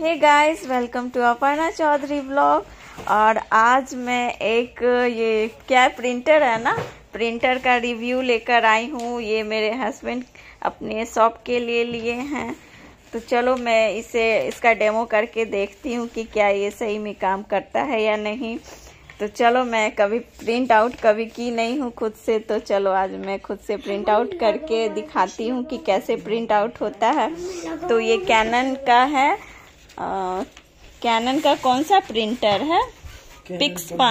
Hey guys, welcome to Aparna Chaudhary blog. और आज मैं एक ये क्या प्रिंटर है ना, प्रिंटर का रिव्यू लेकर आई हूँ। ये मेरे हस्बैंड अपने शॉप के लिए लिए हैं, तो चलो मैं इसका डेमो करके देखती हूँ कि क्या ये सही में काम करता है या नहीं। तो चलो, मैं कभी प्रिंट आउट कभी की नहीं हूँ खुद से, तो चलो आज मैं खुद से प्रिंट आउट करके दिखाती हूँ कि कैसे प्रिंट आउट होता है। तो ये कैनन का है, कैनन का कौन सा प्रिंटर है? पिक्सपा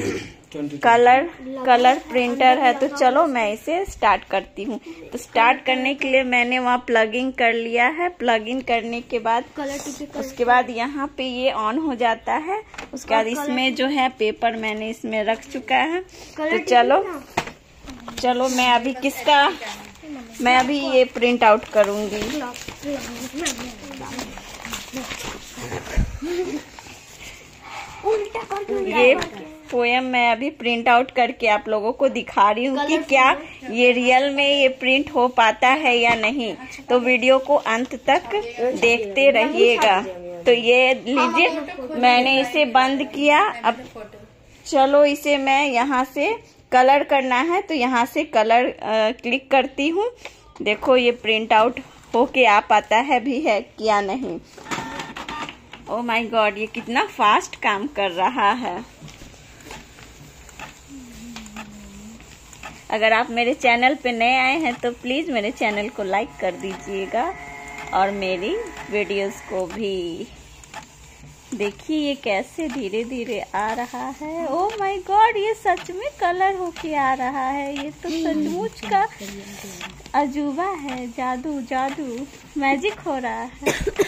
कलर प्रिंटर है। तो चलो मैं इसे स्टार्ट करती हूँ। तो स्टार्ट करने के लिए मैंने वहाँ प्लग इन कर लिया है। प्लग इन करने के बाद उसके बाद यहाँ पे ये ऑन हो जाता है। उसके बाद इसमें जो है पेपर मैंने इसमें रख चुका है। तो चलो मैं अभी ये प्रिंट आउट करूंगी। ये पोयम मैं अभी प्रिंट आउट करके आप लोगों को दिखा रही हूँ कि क्या ये रियल में ये प्रिंट हो पाता है या नहीं। तो वीडियो को अंत तक देखते रहिएगा। तो ये लीजिए, मैंने इसे बंद किया। अब चलो इसे मैं यहाँ से कलर करना है, तो यहाँ से कलर क्लिक करती हूँ। देखो ये प्रिंट आउट होके आ पाता है भी है या नहीं। ओह माय गॉड, ये कितना फास्ट काम कर रहा है। अगर आप मेरे चैनल पे नए आए हैं तो प्लीज मेरे चैनल को लाइक कर दीजिएगा और मेरी वीडियोस को भी देखिए। ये कैसे धीरे धीरे आ रहा है। ओह माय गॉड, ये सच में कलर होके आ रहा है। ये तो सचमुच का अजूबा है। जादू मैजिक हो रहा है।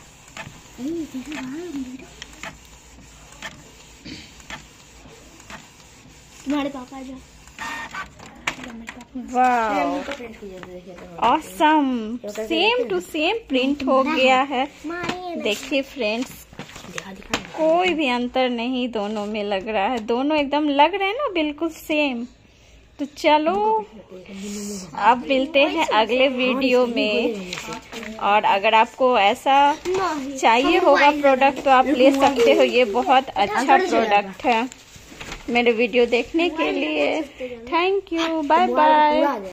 तुम्हारे पापा जो wow, awesome, same to same print हो गया है। देखिए फ्रेंड्स, कोई भी अंतर नहीं दोनों में लग रहा है। दोनों एकदम लग रहे हैं ना, बिल्कुल सेम। तो चलो अब मिलते हैं अगले वीडियो में। और अगर आपको ऐसा चाहिए होगा प्रोडक्ट तो आप ले सकते हो। ये बहुत अच्छा प्रोडक्ट है। मेरे वीडियो देखने के लिए थैंक यू। Bye bye.